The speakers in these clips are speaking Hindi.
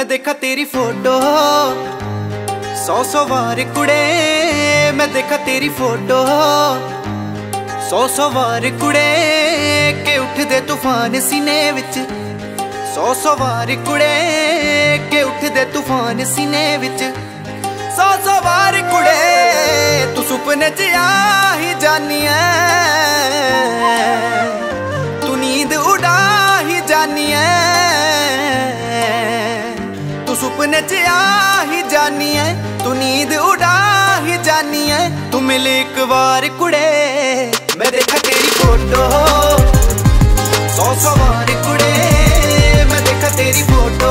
मैं देखा तेरी फोटो 100 बार कुड़े, मैं देखा तेरी फोटो 100 बार कुड़े के उठदे तूफान सीने विच 100 बार कुड़े के उठदे तूफान सीने विच 100 बार कुड़े तू सुपने च आ ही जानी है, तू नींद उड़ा ही जानी है, तू सुपने च आ ही जानी है, तू नींद उड़ा ही जानी है। तू मिल एक बार कुड़े, मैं देखा तेरी फोटो 100 बार कुड़े, मैं देखा तेरी फोटो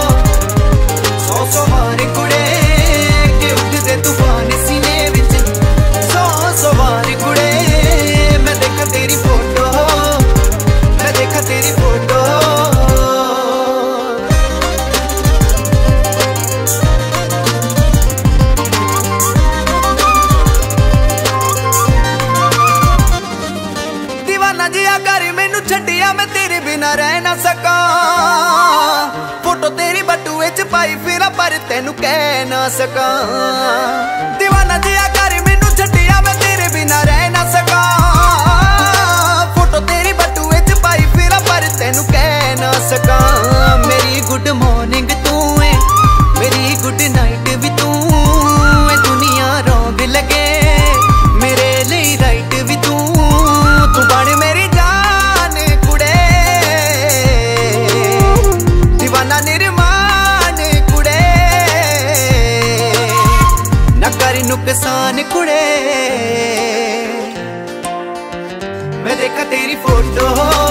100 बार कुड़े के उठदे तूफान सीने विच 100 बार कुड़े, मैं देखा तेरी फोटो, मैं देखा तेरी फोटो। दीवाना जिया कर मैनू छड्डिया, मैं तेरे बिना रह ना सका, फोटो तेरी बटूए च पाई फिरा पर तेनू कह ना सका। दीवाना जिया कर मैनू छड्डिया, मैं तेरे बिना रह ना सका, फोटो तेरी बटूए च पाई फिरा पर तेनू कह ना सका। मेरी गुड मॉर्निंग तू है, मेरी गुड नाइट भी तू है, दुनिया रौंग लगे मेरे लिए राइट भी तू बन मेरी जान कुड़े, दीवाना निर्माण कुड़े, न कर नुकसान कुड़े। मैं देखा तेरी फोटो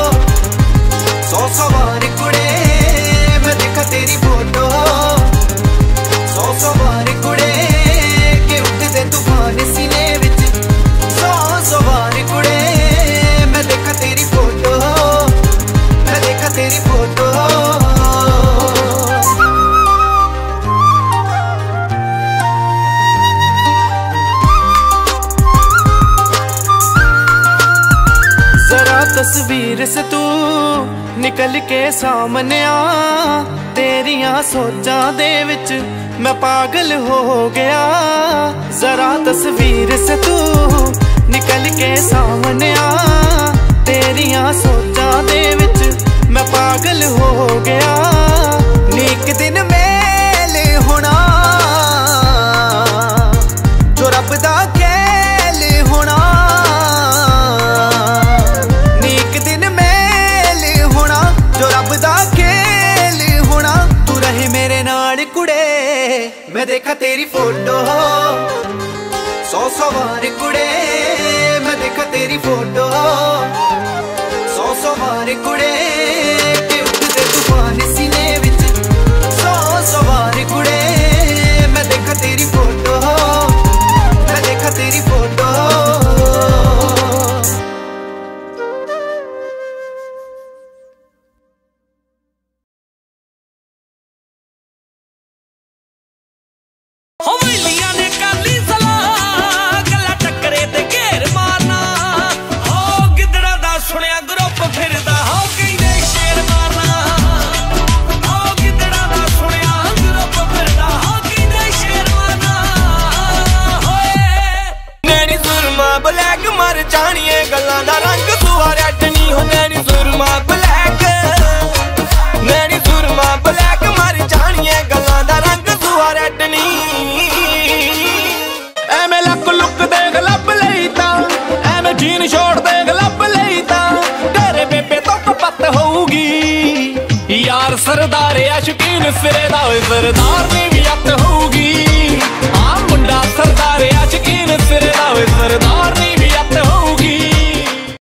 100 बार कुड़े, मैं देखा तेरी फोटो 100 बार कुड़े के उठदे तूफान सीने विच 100 बार कुड़े, मैं देखा तेरी फोटो, मैं देखा तेरी फोटो। जरा तस्वीर से तू निकल के सामने आ, तेरिया सोचां दे विच मैं पागल हो गया। जरा तस्वीर से तू निकल के सामने आ, तेरिया सोचां दे विच मैं पागल हो गया। नीक दिन मेल होना जो रब दा खेल होना, नीक दिन मेल होना जो रब दा खेल होना। तू रहे मेरे नाल कुड़े, मैं देखा तेरी फोटो 100 बार कुड़े, मैं देखा तेरी फोटो 100 बार कुड़े के उठदे तूफान सीने विच 100 बार कुड़े, मैं देखा तेरी फोटो, मैं देखा तेरी फोटो। गल्लां दा रंग सुहा रैड नी हो, नैनी सुरमा ब्लैक, नैनी सुरमा ब्लैक मर जानिए गल्लां दा रंग सुहा रैड नी। एवें लक लुक देख लब लई तां, एवें जीन छोड़ देख लब लई तां, तेरे बेबे तो कपत होऊगी यार सरदार आशिकीन सिरे दा होए सरदार नी भी अत होऊगी। आ मुंडा सरदार आशिकीन सिरे दा होए सरदार